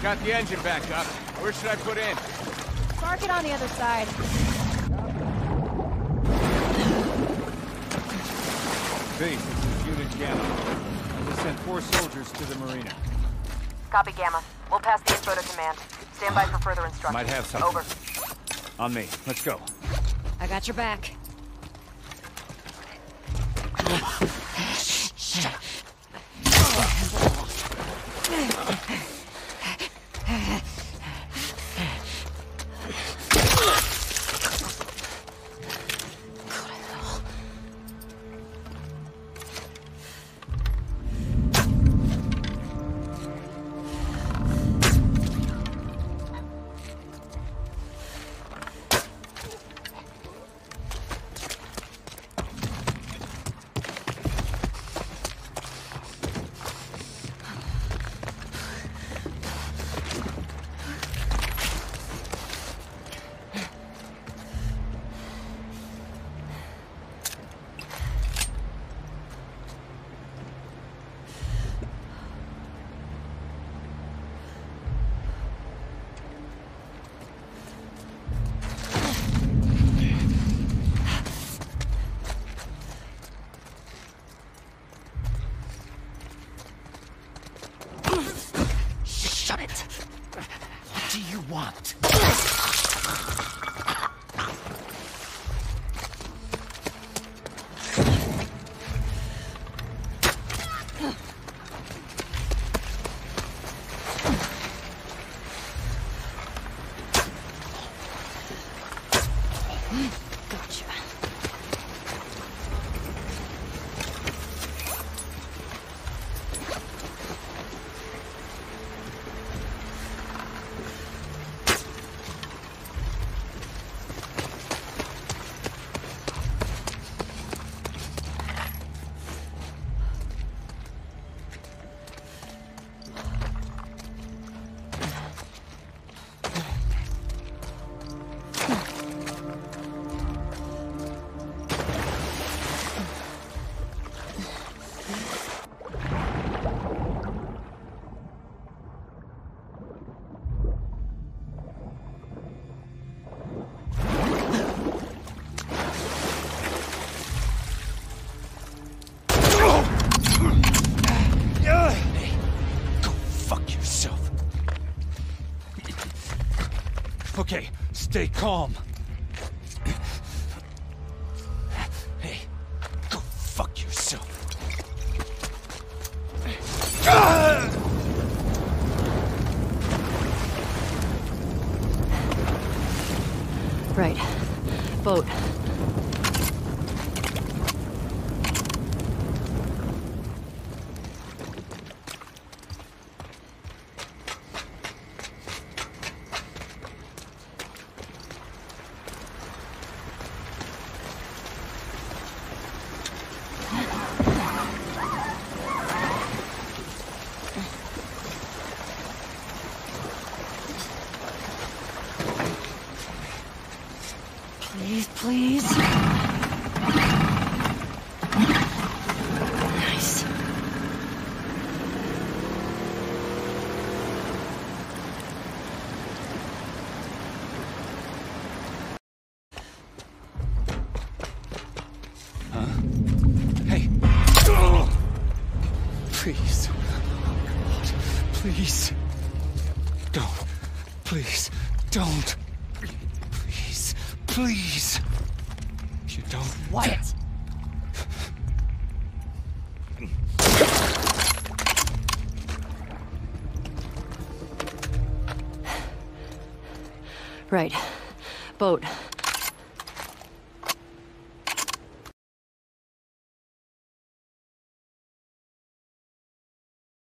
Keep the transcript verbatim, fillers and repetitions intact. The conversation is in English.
Got the engine back up. Where should I put in? Park it on the other side. Base, this is Unit Gamma. We sent four soldiers to the marina. Copy, Gamma. We'll pass the info to command. Stand by for further instructions. Might have something. Over. On me. Let's go. I got your back. Shut up. Want. Gotcha. Okay, stay calm. Hey, go fuck yourself. Right. Boat. Please, please. Nice. Huh? Hey. Oh. Please. God, please. Don't. Please. Don't. Please. Please. You don't. Wyatt. Right. Boat.